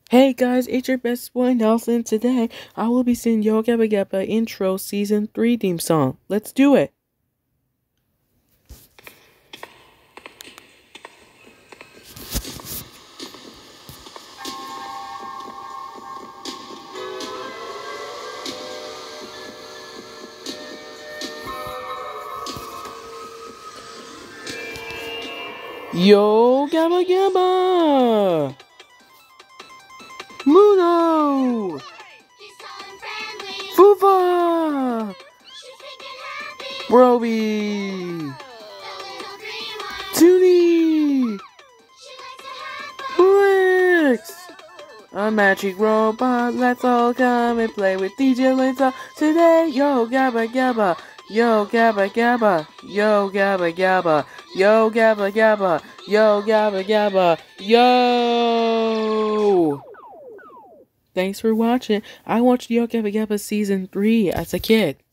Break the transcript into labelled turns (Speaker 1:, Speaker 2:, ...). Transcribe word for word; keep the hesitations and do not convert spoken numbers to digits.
Speaker 1: Hey guys, it's your best boy Nelson. Today, I will be singing Yo Gabba Gabba intro season three theme song. Let's do it! Yo Gabba Gabba! Muno! Fufa! Broby! Toonie! Rex! A magic robot, let's all come and play with D J Linda today. Yo Gabba Gabba! Yo Gabba Gabba! Yo Gabba Gabba! Yo Gabba Gabba! Yo Gabba Gabba! Yo! Thanks for watching. I watched Yo Gabba Gabba season three as a kid.